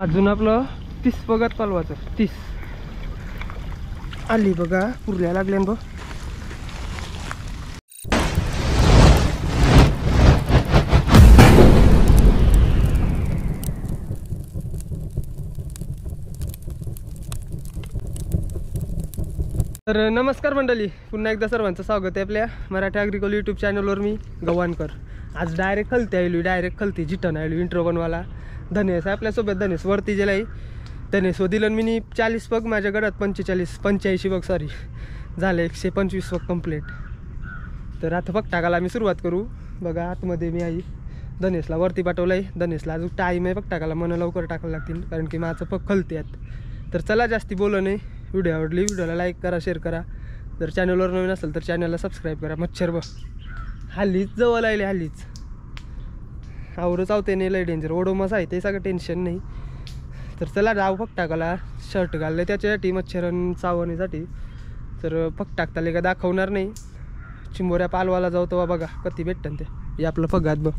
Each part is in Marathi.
अजून आपलं 30 बघत पालवाचं 30 आली बघा पुरल्या लागल्या बघ. तर नमस्कार मंडळी, पुन्हा एकदा सर्वांचं स्वागत आहे आपल्या मराठी ॲग्रिकल्चर यूट्यूब चॅनलवर. मी गव्हाणकर. आज डायरेक्ट खलते आलो, डायरेक्ट खलती जिटन आलो इंट्रो बनवायला. धनेश आपल्यासोबत, धनेश वरती गेलाय. धनेश दिलं मी 40 पग, माझ्या गडात 85 पग सॉरी झालं 125 पग कंप्लीट. तर आता पग टाकायला आम्ही सुरुवात करू. बघा आतमध्ये मी आई धनेशला वरती पाठवलं आहे. धनेशला अजून टाईम आहे पग टाकायला, मला लवकर टाकायला लागतील कारण की माझं पग खलते आहेत. तर चला जास्ती बोललं नाही. व्हिडिओ आवडली व्हिडिओला लाईक करा, शेअर करा. जर चॅनलवर नवीन असेल तर चॅनलला सबस्क्राईब करा. मच्छर बघ हल्लीच जवळ आले, हल्लीच आवरच आवते नाही, लय डेंजर ओडोमस आहे ते सगळं टेन्शन नाही. तर चला जाऊ फक्त टाकायला. शर्ट घालले त्याच्यासाठी मच्छरन चावण्यासाठी. तर फक्त टाकताले का दाखवणार नाही. चिंबोऱ्या पालवाला जाऊ तेव्हा बघा कधी भेटतं ते. हे आपलं फगात बघ,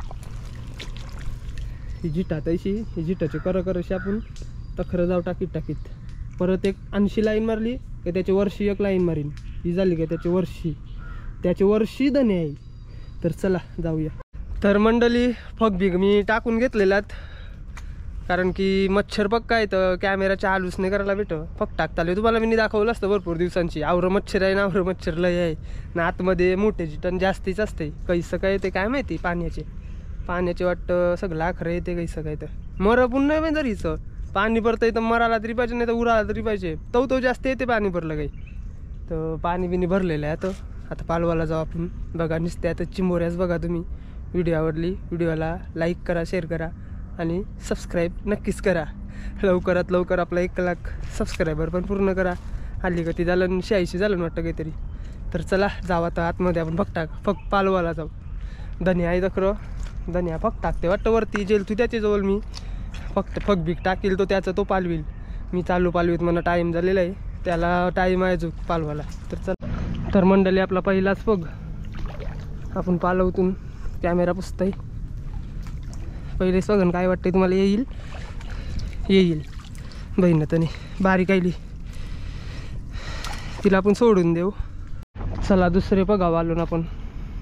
ही जिटात अशी, ही जिटाची करशी आपण तखरं जाऊ टाकीत. परत एक 80 लाईन मारली की त्याची वर्षी एक लाईन मारीन. ही झाली का त्याची वर्षी धने आहे. तर चला जाऊया. तर मंडळी फग बिग मी टाकून घेतलेल्यात कारण की मच्छर पग काय तर कॅमेराच्या आलूच नाही करायला भेटं. फग टाकताले तुम्हाला मी दाखवलं असतं भरपूर दिवसांची. आवरं मच्छर आहे ना, आवरं मच्छर लय आहे ना. आतमध्ये मोठे जिटन जास्तीच असते. कैसं काय ते काय माहिती, पाण्याचे वाटतं सगळं आखरं येते कैसं काय. तर मर पण नाही म्हणजे हिचं पाणी भरतं इथं मराला तरी पाहिजे, नाही तर उराला तरी पाहिजे. तो जास्त येते पाणी भरलं काही. तर पाणी बिनी भरलेलं आहे. आता पालवाला जाऊ आपण. बघा नुसते आता चिंबोऱ्याच बघा तुम्ही. व्हिडिओ आवडली व्हिडिओला लाईक करा, शेअर करा आणि सबस्क्राईब नक्कीच करा. लवकरात लवकर आपला 1 लाख सबस्क्रायबर पण पूर्ण करा. हल्ली कधी झालं 86 झालं वाटतं काहीतरी. तर चला जाऊ आता आतमध्ये आपण फक्त पालवाला जाऊ. धनिया आहे दखरं, धनिया फक्त टाकते वाटतं वरती जेल तू त्याच्याजवळ. मी फक्त फग बीक टाकील तो त्याचा तो पालवील. मी चालू पालवीत मला टाईम झालेला आहे, त्याला टाईम आहे जो पालवाला. तर चल. तर मंडळी आपला पहिलाच फग आपण पालवतून कॅमेरा पुसताय. पहिलेच बघन काय वाटतंय तुम्हाला. येईल बहीण तनी बारीक आली, तिला आपण सोडून देऊ. चला दुसरे पगाव आलो ना आपण.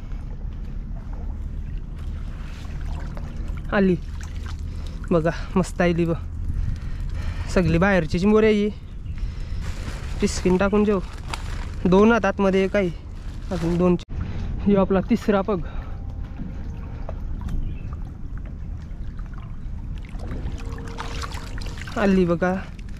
आली बघा मस्त आली बघ. सगळी बाहेरची चिंबोरी आहे. टिस्किन टाकून जेव 2 आतमध्ये काही अजून 2. ही आपला तिसरा पग. आली बघा.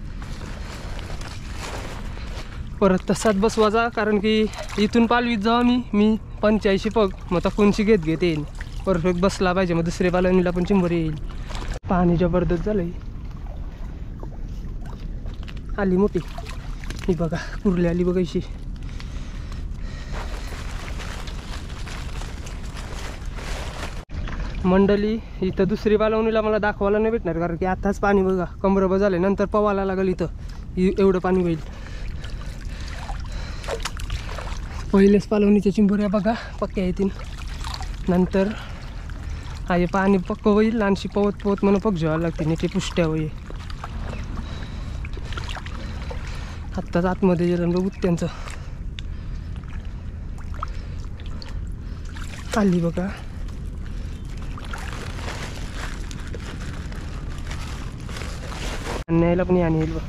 परत तसाच बसवायचा कारण की इथून पालवीत जाऊ मी 85 पग. मग आता कोणची घेत येईल परफेक्ट बसला पाहिजे. मग दुसरे पालवणीला पण चिंबोरी येईल. पाणी जबरदस्त झालंय. आली मोठी ही बघा, कुरली आली बघा अशी. मंडळी इथं दुसरी पालवणीला मला दाखवायला नाही भेटणार कारण की आताच पाणी बघा कमरभर झाले. नंतर पवायला लागेल इथं एवढं पाणी होईल. पहिलेच पालवणीच्या चिंबोऱ्या बघा पक्क्या येतील. नंतर हे पाणी पक्क होईल आणि पोवत म्हणून पग जेवायला लागते नाही ते पुष्ट्या होईल. आत्ताच आतमध्ये गेलं बघू त्यांचं. आली बघा. न्यायला पण आणि येईल बघ.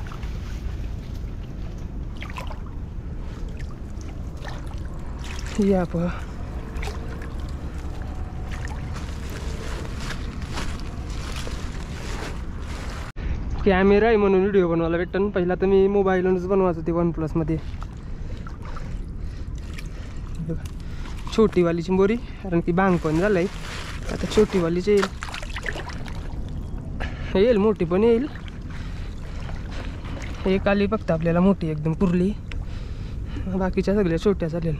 या बघा कॅमेरा आहे म्हणून व्हिडिओ बनवायला भेटन. पहिला तर मी मोबाईलवरच बनवायचं ते OnePlus मध्ये. छोटीवाली चिंबोरी कारण की बांग पण झालंय. आता छोटीवालीच येईल मोठी पण येईल. एक आली फक्त आपल्याला मोठी एकदम कुरली, बाकीच्या सगळ्या छोट्या चालेल.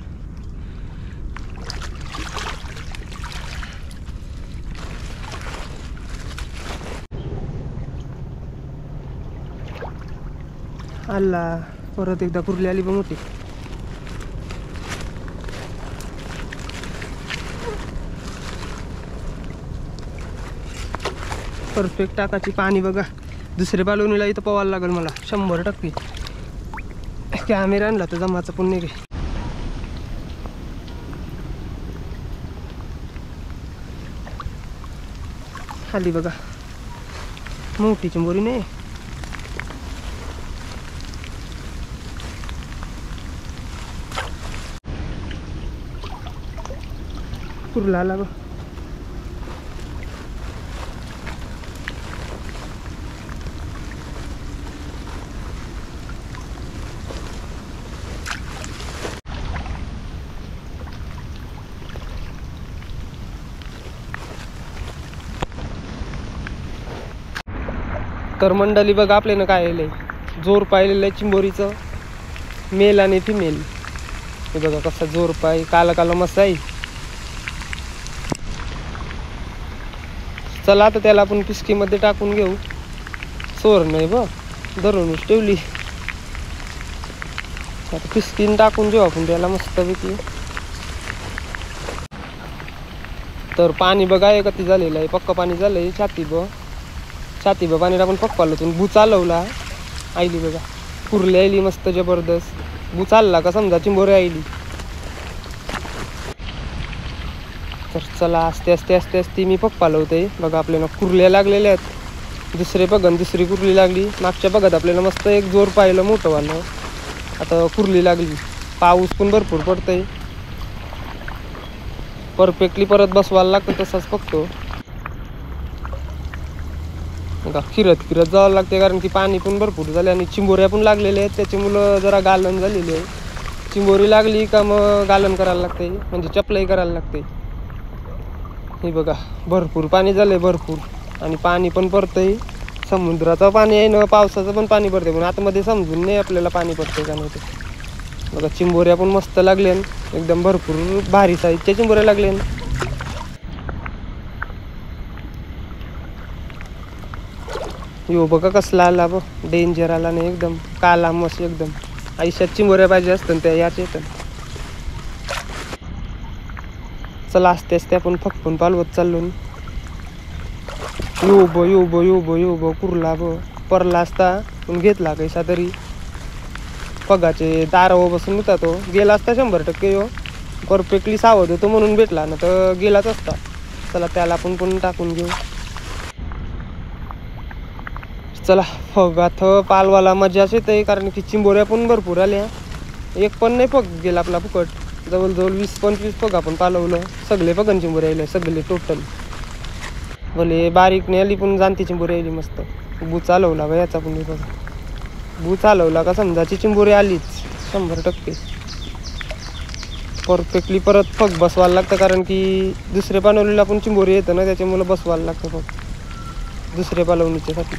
आला परत एकदा कुरली आली बघ मोठी. परफेक्ट टाकाची पाणी बघा दुसरे बालवणीला इथं पवायला लागेल मला 100%. कॅमेरा आणला तर जमाचा पुण्य घे. खाली बघा मोठी चिंबोरी नाही. कुर्ला आला बघ. तर मंडळी बघा आपल्यानं काय आलंय, जोर पाहिलेलं आहे चिंबोरीचं, मेल आणि फिमेल. हे बघा कसा जोर पाय, काला काला मस्त आहे. चला आता त्याला आपण पिसकीमध्ये टाकून घेऊ. सोर नाही बघ, धरूनच ठेवली. आता पिसकीन टाकून घेऊ आपण त्याला मस्तपैकी. तर पाणी बघा कधी झालेलं आहे, पक्क पाणी झालंय. छाती बघ पाणी टाकून पक्क पालं. भू चालवला आईली बघा, कुर्ली आईली मस्त जबरदस्त. भू चालला का समजा चिंबोरी आईली. तर चला आस्ते आस्ते आस्ते आस्ते मी पक्क पालवते. बघा आपल्याला कुर्ल्या लागलेल्या आहेत. दुसरे बघन दुसरी कुर्ली लागली. मागच्या बघत आपल्याला मस्त एक जोर पाहिलं मोठं वालं. आता कुर्ली लागली. पाऊस पण भरपूर पडतंय. परफेक्टली परत बसवायला लागतं तसाच बघतो. बघा फिरत जावं लागते, कारण की पाणी पण भरपूर झाले आणि चिंबोऱ्या पण लागलेल्या आहेत. त्याच्यामुळं जरा गालन झालेली आहे. चिंबोरी लागली का मग गालन करायला लागते, म्हणजे चपलाई करायला लागते. हे बघा भरपूर पाणी झालंय भरपूर, आणि पाणी पण पडतंय. समुद्राचं पाणी आहे ना, पावसाचं पण पाणी पडते, पण आतमध्ये समजून नाही आपल्याला पाणी पडतंय का नाही ते. बघा चिंबोऱ्या पण मस्त लागल्या, एकदम भरपूर भारी साईजच्या चिंबोऱ्या लागल्या. यो बघा कसला आला बघ, डेंजर आला नाही, एकदम काला मस्त एकदम. आयुष्यात चिंबोऱ्या पाहिजे असतं त्या याच येतं. चला असते असते आपण फकपून पालवत चाललो. यो बो कुर्ला बो परला असता पण घेतला कैसा तरी. पगाचे दारावर बसून होता तो, गेला असता 100%. यो परफेक्टली सावध होतो म्हणून भेटला ना, तर गेलाच असता. चला त्याला आपण पण टाकून घेऊ. चला फगात पालवाला मजाच येते, कारण की चिंबोऱ्या पण भरपूर आल्या. एक पण नाही पग गेला आपला फुकट. जवळजवळ 20-25 पग आपण पालवलं. सगळे पगन चिंबोऱ्या आले सगळे टोटल. भले बारीक नाही आली पण जाणती चिंबोरी आली मस्त. भू चालवला बा याचा पण बघा, भू चालवला का समजाची चिंबोरी आलीच 100%. परफेक्टली परत फग बसवायला लागतं, कारण की दुसरे पालवणीला पण चिंबोरी येतं ना, त्याच्यामुळं बसवायला लागतं फग दुसरे पालवणीच्यासाठी.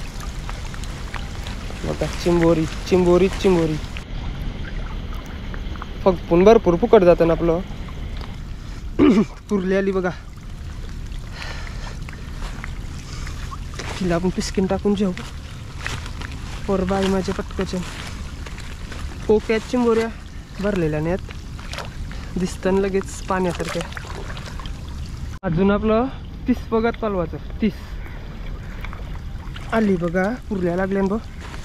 बघा चिंबोरी फग पण भरपूर फुकट जातं ना आपलं. कुर्ली आली बघा, तिला आपण पिस्किन टाकून जेऊ. पर बाई माझ्या पटकच्या पोक्यात चिंबोऱ्या भरलेल्या नाहीत, दिसतं लगेच पाण्यासारख्या. अजून आपलं 30 पगात पालवाचं. 30 आली बघा, कुर्ल्या लागल्या बघ.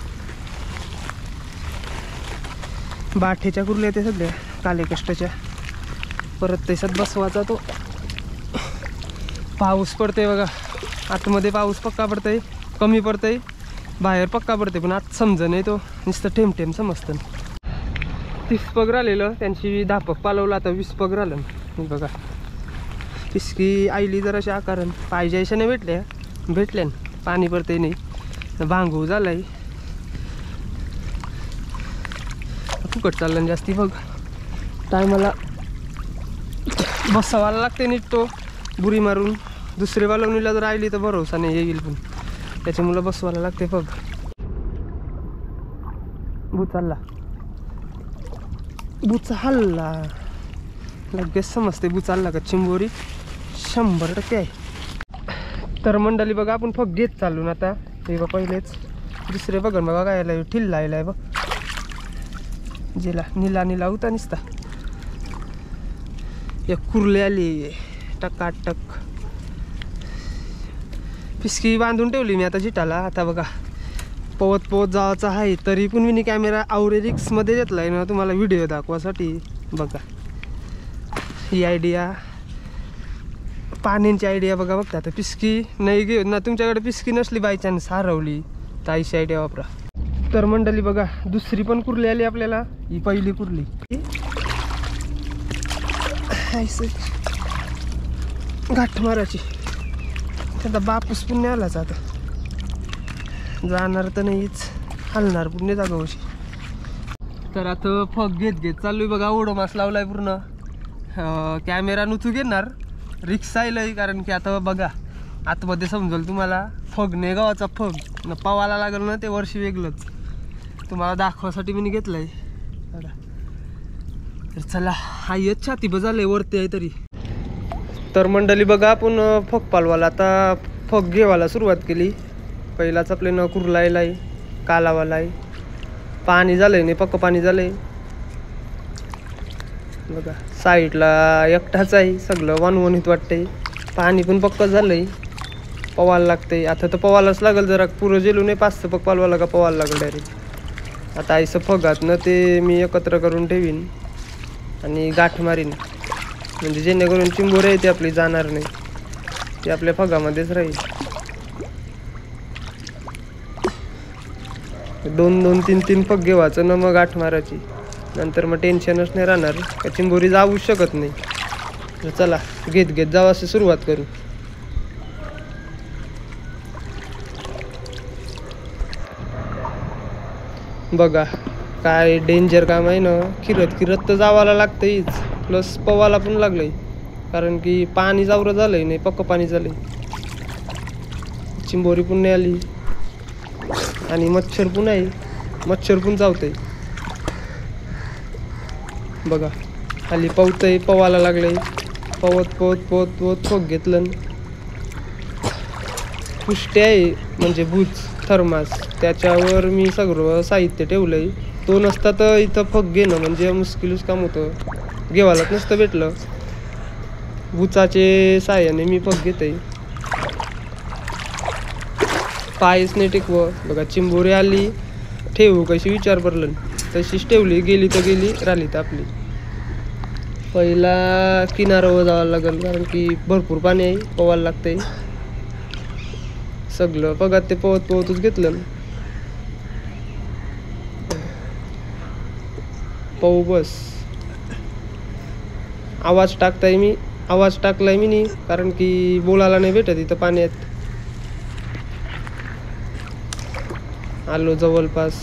बाठेच्या कुर्ल्या ते सगळ्या काले कष्टाच्या. परत त्याच्यात बसवाचा तो. पाऊस पडते बघा, आतमध्ये पाऊस पक्का पडतंय, कमी पडतंय, बाहेर पक्का पडते, पण आत समज नाही तो, नुसतं ठेम समजतं. 30 पग राहिलेलं, त्यांची 10 पग पालवलं, आता 20 पग राहिलं बघा. पिसकी आईली जराशी आकारण पाहिजे अशा नाही भेटल्या पाणी पडते नाही, भांगू झालाय. फुकट चाललं जास्ती बघ. टायमाला बसवायला लागते नीट तो, बुरी मारून. दुसरे बालवणीला जर राहिली तर भरोसा नाही येईल, पण त्याच्यामुळं बसवायला लागते बघ. बुचा हल्ला लगेच समजते बुचालला का चिंबोरी 100% आहे. तर मंडळी बघा आपण फग घेत चाललो ना आता. ते बघ पहिलेच दुसरे बघ बघा काय ठिल्ला आहे बघ, जिला नीला होता निसता. एक कुर्ली आली टकाटक. पिसकी बांधून ठेवली मी आता जिटाला. आता बघा पवत पवत जावाचा आहे, तरी पण मी कॅमेरा आउरेरिक्समध्ये घेतला आहे ना तुम्हाला व्हिडिओ दाखवासाठी. बघा ही आयडिया, पाण्याची आयडिया बघा. बघता आता पिसकी नाही घेऊ ना, तुमच्याकडे पिसकी नसली बाय चान्स हरवली तर अशी आयडिया वापरा. तर मंडळी बघा दुसरी पण कुर्ली आली आपल्याला. ही पहिली कुर्ली गाठ मारायची. आता बापूस पुण्य आलाच, आता जाणार तर नाहीच, हलणार पुण्य जागावशी. तर आता फग घेत घेत चालू बघा. ओढो मास लावलाय पूर्ण. कॅमेरा नुथू घेणार, रिक्स आहे कारण की आता बघा आतमध्ये समजेल तुम्हाला. फग ने गावाचा फग न पावाला लागल ना ते वर्षी वेगळंच तुम्हाला दाखवासाठी मी घेतलंय. तर चला हा येत छाती बजाले वरती आहे तरी. तर मंडळी बघा आपण फग पालवाला आता फग घेवायला सुरुवात केली. पहिलाच आपल्यानं कुर्लायला आहे, कालावाला आहे. पाणी झालंय नाही पक्क पाणी झालंय बघा. साईडला एकटाच आहे, सगळं वनवणीत वाटतंय. पाणी पण पक्क झालंय, पवायला लागतंय. आता तर पवायलाच लागल, जरा पुरं जेलू नाही 5 पग पालवाला का पवायला लागल डायरेक्ट. आता आईचं फगात ना ते मी एकत्र करून ठेवीन आणि गाठ मारीन, म्हणजे जेणेकरून चिंबोरे आहे ते आपली जाणार नाही, ते आपल्या फगामध्येच राहील. 2-2, 3-3 फग घेवायचं ना मग गाठ मारायची. नंतर मग टेन्शनच नाही राहणार, का चिंबोरी जाऊ शकत नाही. तर चला घेत घेत जाऊ असं सुरुवात करू. बघा काय डेंजर काम आहे ना. खिरत खिरत तर जावाला लागतंच, प्लस पवाला पण लागलंय कारण की पाणी जावरं झालंय नाही पक्क पाणी झालंय. चिंबोरी पण नाही आली आणि मच्छर पण आहे, मच्छर पण चावतंय बघा. खाली पवतंय, पवाला लागलंय. पवत पवत पवत पवत फग घेतलं. पुष्टी आहे म्हणजे भूज थर्मास, त्याच्यावर मी सगळं साहित्य ठेवलंय. तो नसता तर इथं फग घेणं म्हणजे मुश्किलच काम होतं, घेवायलाच नसतं भेटलं. बुचाचे साह्याने मी फग घेते. पायच नाही टिकवं बघा. चिंबोरी आली, ठेवू कशी विचार पडलं, तशीच ठेवली. गेली तर गेली, राहिली तर आपली. पहिला किनाऱ्यावर जावं लागेल कारण की भरपूर पाणी आहे, पवायला लागतंय. सगळं बघा ते पवत पवतच घेतलं. पाहू बस. आवाज टाकताय मी, आवाज टाकलाय मी नाही कारण की बोलायला नाही भेटत इथं पाण्यात. आलो जवळपास.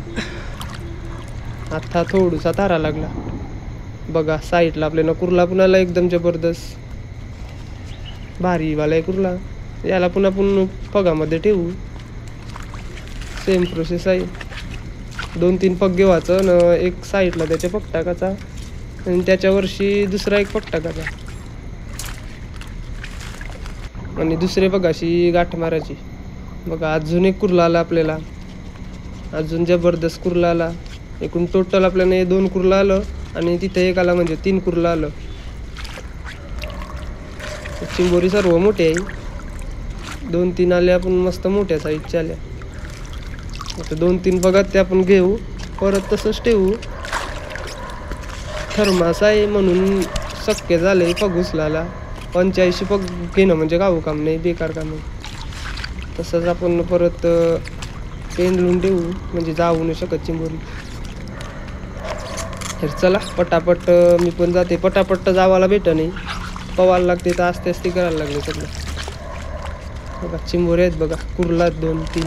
आता थोडूसा तारा लागला बघा. साईडला आपल्याला कुर्ला पुन्हा एकदम जबरदस्त भारी वाला आहे कुर्ला. याला पुन्हा आपण फगामध्ये ठेवू. सेम प्रोसेस आहे. 2-3 पग घेवायचं न एक साईडला त्याच्या पग टाकायचा आणि त्याच्यावरशी दुसरा एक पग टाकायचा आणि दुसरे पगाशी गाठ मारायची. बघा अजून एक कुर्ला आला आपल्याला, अजून जबरदस्त कुर्ला आला. एकूण टोटल आपल्याला 2 कुर्ला आलं आणि तिथे एक आला म्हणजे 3 कुर्ला आलं. चिंबोरी सर्व मोठे आहे. 2-3 आले आपण मस्त मोठ्या साईजच्या आल्या. आता 2-3 बघा ते आपण घेऊ, परत तसंच ठेवू. थर्मास आहे म्हणून शक्य झालंय पग उचलायला. 85 पग घेणं म्हणजे गावं काम नाही, बेकार काम आहे. तसंच आपण परत पेंडलून ठेवू म्हणजे जाऊ नाही शकत चिंबोरी. तर चला पटापट मी पण जाते. पटापट जावाला भेट नाही, पवायला लागते तर आस्ते आस्ते करायला लागले सगळं. बघा चिंबोरे आहेत बघा, कुर्ला 2-3.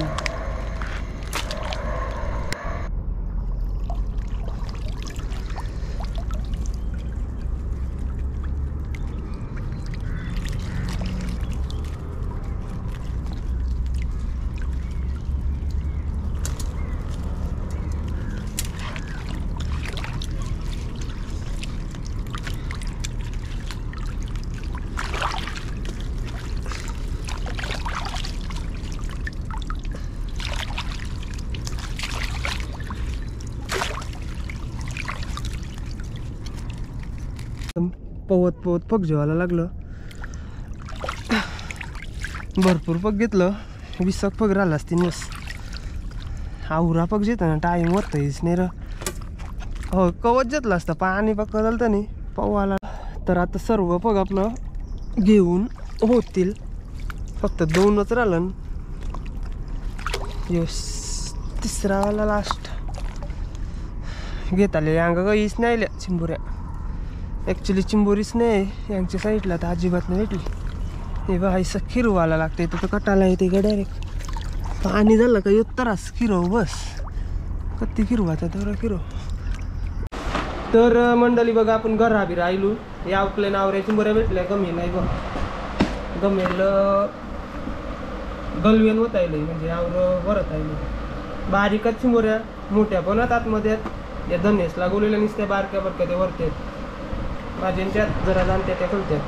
पवत पवत पग जेवायला लागलं. भरपूर पग घेतलं 20 पग राहिला असतील बस आवरा पग जेत ना टाईम होतंच नाही र हो कवच घेतलं असतं पाणी पक्क झालं तर नाही पवाला तर आता सर्व पग आपलं घेऊन होतील फक्त 2च राहिलं यस तिसरावाला लास्ट घेत आले अंग काहीच नाही आल्या चिंबोऱ्या ॲक्च्युली चिंबोरीच नाही यांच्या साईडला तर अजिबात नाही भेटली हे बघा असं खिरवाला लागते तर कटाला येते का डायरेक्ट पाणी झालं का उत्तरास खिरव बस कत्ती खिरवाचा तर खिरव तर मंडळी बघा आपण घराबी राहिलो या आपल्या नावऱ्या चिंबोऱ्या भेटल्या कमी नाही बघ गमेल गलवेन होत आले म्हणजे यावर वरत आले बारीकच चिंबोऱ्या मोठ्या पण आतमध्ये आहेत या धनेसला गोलेल्या नुसत्या बारक्या बारक्या ते वरते भाज्यांच्यात जरा जाणत्या त्या खुलत्यात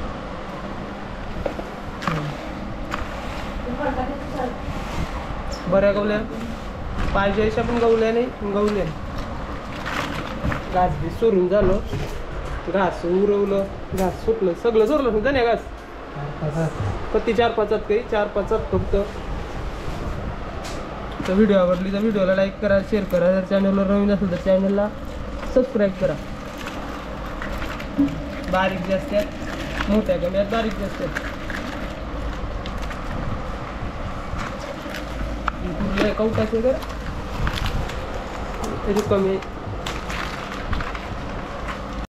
बऱ्या गवल्या पाहिजे अशा पण गवल्या नाही गवल्या घास बी सोडून झालं घास उरवलं घास सुटलं सगळं जोरलं सुद्धा नाही घास कधी 4-5 काही 4-5 फक्त तर व्हिडिओ आवडली तर व्हिडिओला लाईक करा शेअर करा जर चॅनलवर नवीन असेल तर चॅनलला सबस्क्राईब करा बारीक जास्त आहेत मोठ्या कमी बारीक जास्त आहेत कौटाचे तर कमी